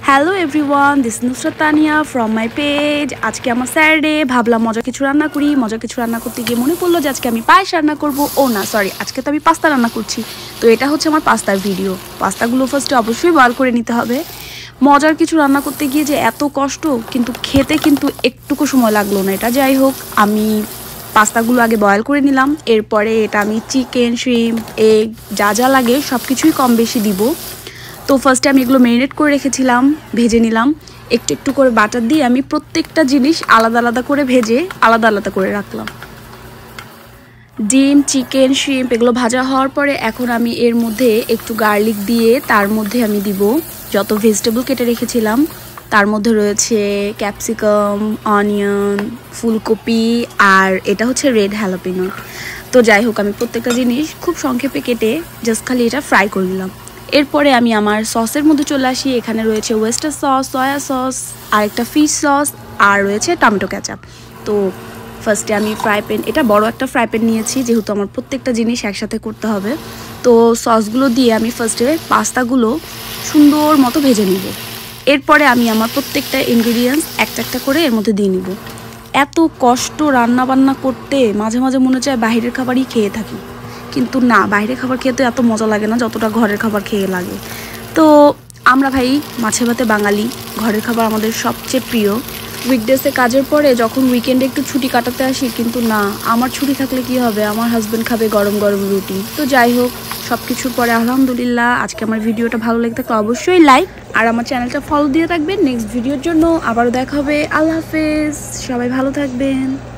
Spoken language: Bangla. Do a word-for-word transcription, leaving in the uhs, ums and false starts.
Hello everyone, this Nusrat Tania from my page. আজকে আমার স্যাটারডে, ভাবলাম মজা কিছু রান্না করি। মজা কিছু রান্না করতে গিয়ে মনে পড়লো যে আজকে আমি পায়েস রান্না করব। ও না সরি, আজকে তো আমি পাস্তা রান্না করছি। তো এটা হচ্ছে আমার পাস্তার ভিডিও। পাস্তাগুলো ফার্স্টে অবশ্যই বয়েল করে নিতে হবে। মজার কিছু রান্না করতে গিয়ে যে এত কষ্ট, কিন্তু খেতে কিন্তু একটুকু সময় লাগলো না। এটা যাই হোক, আমি পাস্তাগুলো আগে বয়েল করে নিলাম। এরপরে এটা আমি চিকেন, শ্রিম্প, এগ যা যা লাগে সব কিছুই কম বেশি দিব। তো ফার্স্টে আমি এগুলো ম্যারিনেট করে রেখেছিলাম, ভেজে নিলাম। একটু একটু করে বাটার দিয়ে আমি প্রত্যেকটা জিনিস আলাদা আলাদা করে ভেজে আলাদা আলাদা করে রাখলাম। ডিম, চিকেন, শ্রিম্প এগুলো ভাজা হওয়ার পরে এখন আমি এর মধ্যে একটু গার্লিক দিয়ে তার মধ্যে আমি দিব যত ভেজিটেবল কেটে রেখেছিলাম। তার মধ্যে রয়েছে ক্যাপসিকাম, অনিয়ন, ফুলকপি আর এটা হচ্ছে রেড হ্যালাপিনো। তো যাই হোক, আমি প্রত্যেকটা জিনিস খুব সংক্ষেপে কেটে জাস্ট খালি এটা ফ্রাই করে নিলাম। এরপরে আমি আমার সসের মধ্যে চলে আসি। এখানে রয়েছে ওয়েস্টার সস, সয়া সস, আর একটা ফিশ সস, আর রয়েছে টমেটো কেচাপ। তো ফার্স্টে আমি ফ্রাই প্যান, এটা বড় একটা ফ্রাই প্যান নিয়েছি যেহেতু আমার প্রত্যেকটা জিনিস একসাথে করতে হবে। তো সসগুলো দিয়ে আমি ফার্স্টে পাস্তাগুলো সুন্দর মতো ভেজে নিব। এরপরে আমি আমার প্রত্যেকটা ইনগ্রিডিয়েন্টস একটা একটা করে এর মধ্যে দিয়ে নিব। এত কষ্ট রান্না বান্না করতে, মাঝে মাঝে মনে চায় বাইরের খাবারই খেয়ে থাকি, কিন্তু না, বাইরের খাবার খেতে এত মজা লাগে না যতটা ঘরের খাবার খেয়ে লাগে। তো আমরা ভাই মাছে ভাতে বাঙালি, ঘরের খাবার আমাদের সবচেয়ে প্রিয়। উইকডেসে কাজের পরে যখন উইকেন্ডে একটু ছুটি কাটাতে আসি, কিন্তু না, আমার ছুটি থাকলে কি হবে, আমার হাজব্যান্ড খাবে গরম গরম রুটি। তো যাই হোক, সব কিছুর পরে আলহামদুলিল্লাহ আজকে আমার ভিডিওটা ভালো লেগে থাকলে অবশ্যই লাইক আর আমার চ্যানেলটা ফলো দিয়ে রাখবেন নেক্সট ভিডিওর জন্য। আবারও দেখা হবে। আল্লাহ হাফেজ, সবাই ভালো থাকবেন।